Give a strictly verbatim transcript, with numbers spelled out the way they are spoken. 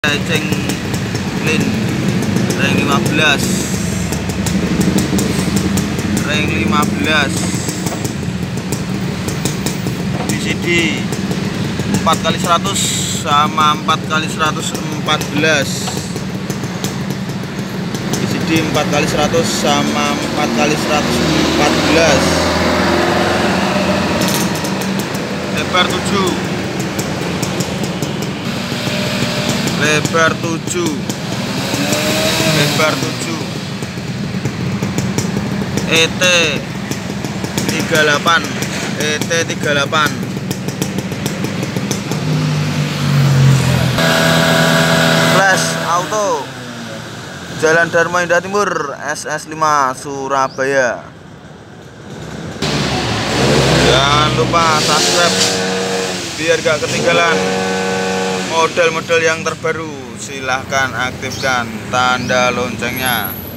Eceng Lin ring lima belas ring lima belas V C D empat kali seratus sama empat kali seratus empat belas. V C D empat kali seratus sama empat kali seratus empat belas. Lebar tujuh, lebar tujuh, lebar tujuh, E T tiga puluh delapan, E T tiga puluh delapan. Flash auto Jalan Dharma Indah Timur, S S lima, Surabaya. Jangan lupa subscribe biar gak ketinggalan model-model yang terbaru. Silahkan aktifkan tanda loncengnya.